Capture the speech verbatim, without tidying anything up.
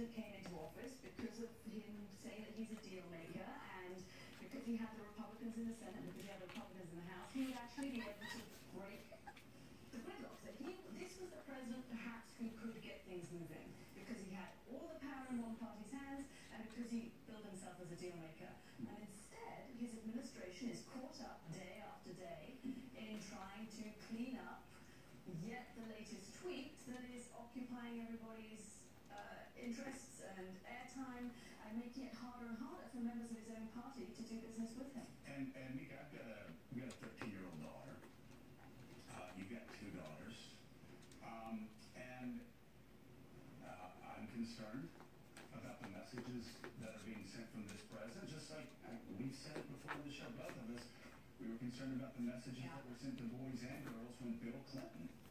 president came into office because of him saying that he's a deal maker, and because he had the Republicans in the Senate, because he had the Republicans in the House, he would actually be able to break the gridlock. That he, this was the president perhaps who could get things moving, because he had all the power in one party's hands, and because he billed himself as a deal maker. And instead, his administration is caught up day after day in trying to clean up yet the latest tweet that is occupying everybody's uh, interests and airtime, and making it harder and harder for members of his own party to do business with him. And, and Mika, I've got a, we've got a thirteen-year-old daughter. Uh, you've got two daughters. Um, and uh, I'm concerned about the messages that are being sent from this president, just like I, we've said it before on the show, both of us. We were concerned about the messages Yeah. that were sent to boys and girls when Bill Clinton